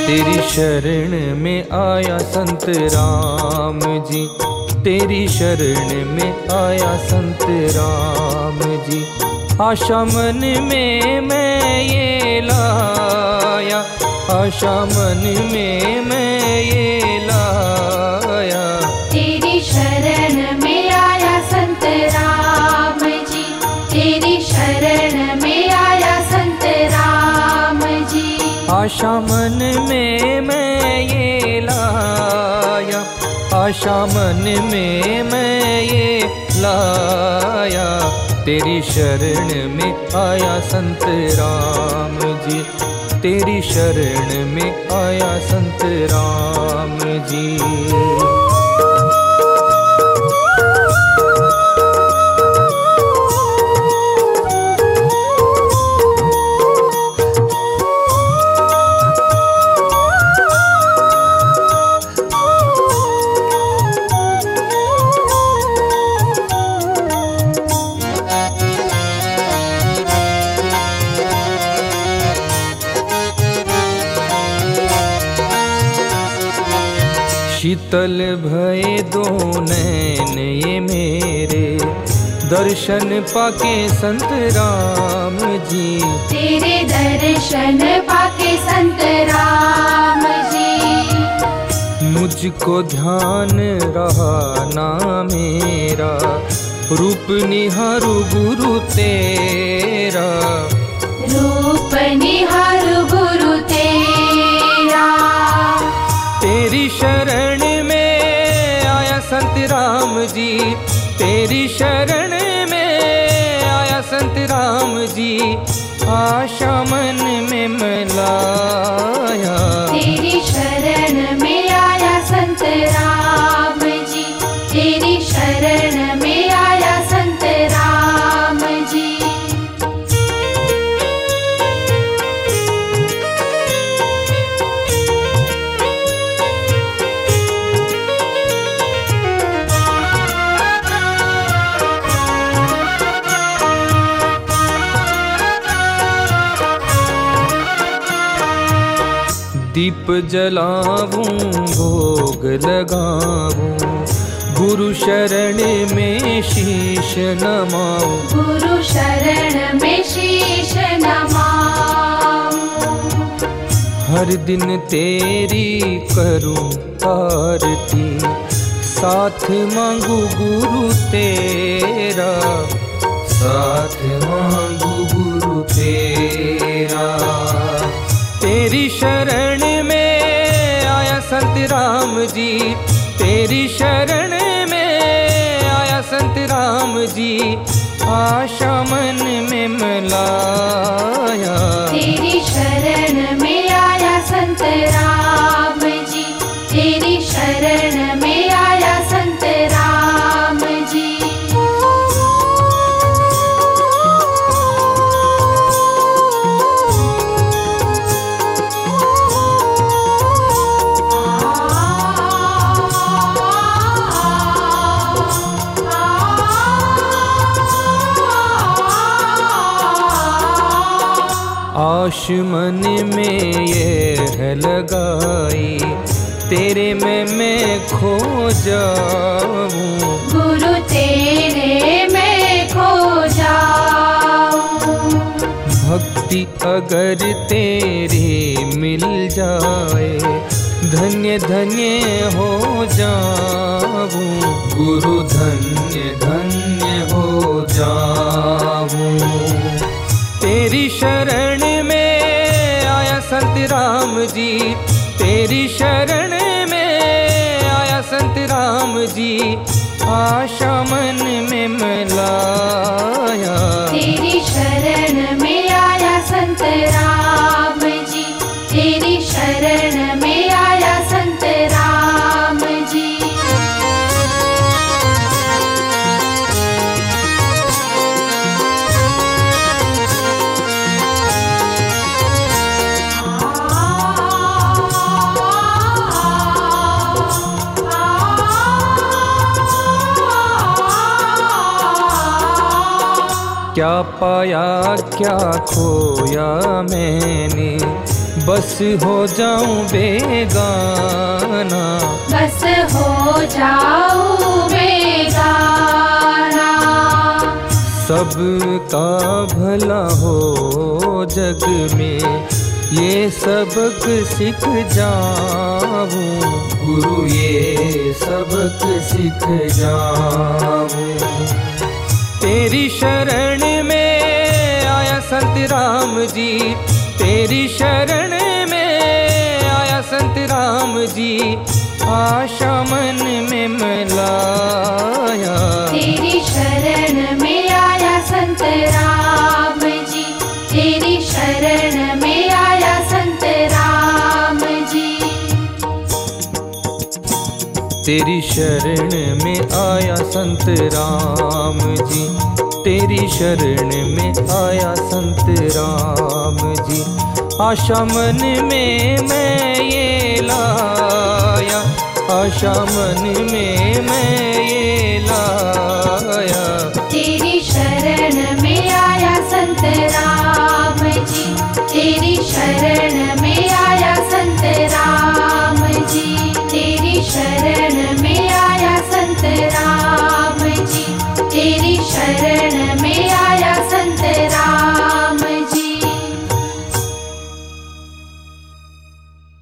तेरी शरण में आया संत राम जी, तेरी शरण में आया संत राम जी। आशा मन में मैं ये लाया, आशा मन में मैं ये लाया। तेरी शरण में आया संत राम जी, तेरी शरण में आया संत राम जी। आशा मन में मैं ये लाया, आशा मन में मैं ये लाया। तेरी शरण में आया संत राम जी, तेरी शरण में आया संत राम जी। शीतल भये दो नैन ये मेरे, दर्शन पाके संत राम जी। तेरे दर्शन पाके संत राम जी। मुझको ध्यान रहा ना मेरा, रूप निहारू गुरु तेरा, रूप निहारू गुरु तेरा। तेरी शरण में आया संत राम जी, तेरी शरण में आया संत राम जी। आशा मन में मैं लाया, तेरी शरण में आया संत राम जी, तेरी शरण में आया संत राम जी। दीप जलाऊं भोग लगाऊं, गुरु शरण में शीश नमाऊं, गुरु शरण में शीश नमाऊं। हर दिन तेरी करूं आरती, साथ मांगू गुरु तेरा, साथ मांगू गुरु तेरा। तेरी शरण में आया संत राम जी, तेरी शरण में आया संत राम जी। आशा मन में मैं लाया, तेरी शरण में आया संत राम जी, तेरी शरण में आया संत राम जी। आश मन में ये है लगाई, तेरे में मैं खो जाऊं, गुरु तेरे में खो जाऊं। भक्ति अगर तेरी मिल जाए, धन्य धन्य हो जाऊं, गुरु धन्य धन्य हो जाऊं। तेरी शरण में आया संत राम जी, तेरी शरण में आया संत राम जी। आशा मन में मैं लाया, तेरी शरण में आया संत राम जी, तेरी शरण में आया संत राम जी। क्या पाया क्या खोया मैंने, बस हो जाऊं बेगाना, बस हो जाऊं बेगाना। सबका भला हो जग में, ये सबक सीख जाऊं गुरु, ये सबक सीख जाऊं। तेरी शरण में आया संत राम जी, तेरी शरण में आया संत राम जी, आशा मन में मिलाया। तेरी शरण में आया संत राम जी, तेरी शरण में आया संत राम जी। तेरी शरण में आया संत राम जी, तेरी शरण में आया संत राम जी, आशा मन में मैं ये लाया, आशा मन में मैं ये लाया। तेरी शरण में आया संत राम जी, तेरी शरण में